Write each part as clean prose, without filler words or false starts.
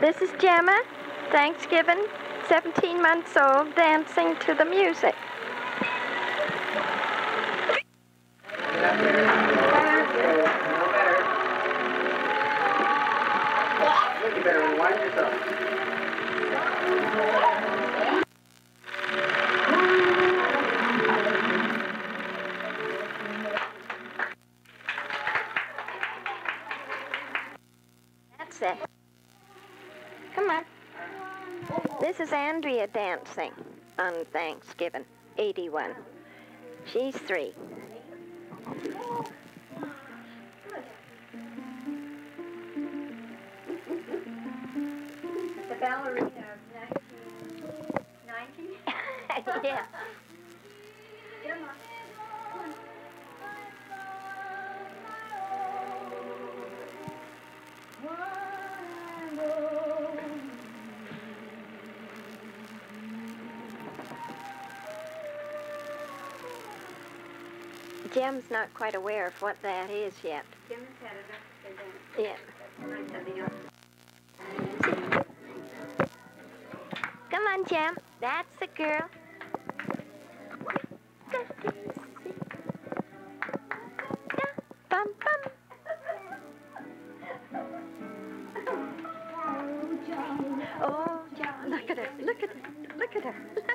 This is Gemma, Thanksgiving, 17 months old, dancing to the music. You better rewind yourself. That's it. Come on. This is Andrea dancing on Thanksgiving, 81. She's 3. The ballerina of 1990? Yeah. Come on. Jem's not quite aware of what that is yet. Jim has had enough to dance. Yeah. Tonight something else. Come on, Jem. That's the girl. Bum, bum. Oh, Jem, look at her. Look at her. Look at her.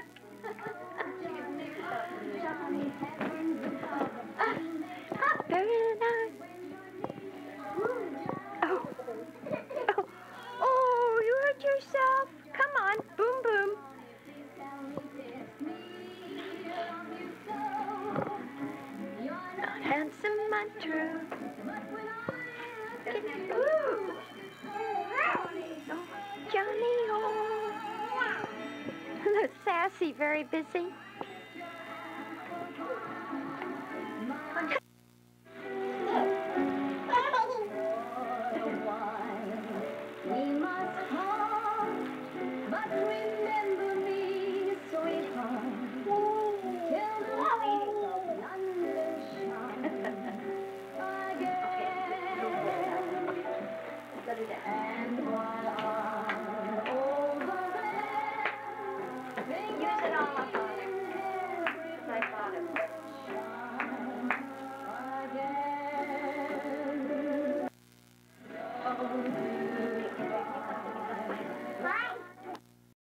Very nice. Oh. Oh. Oh, you hurt yourself. Come on. Boom, boom. Not handsome, not true. Ooh. Oh, Johnny, oh. Sassy, very busy.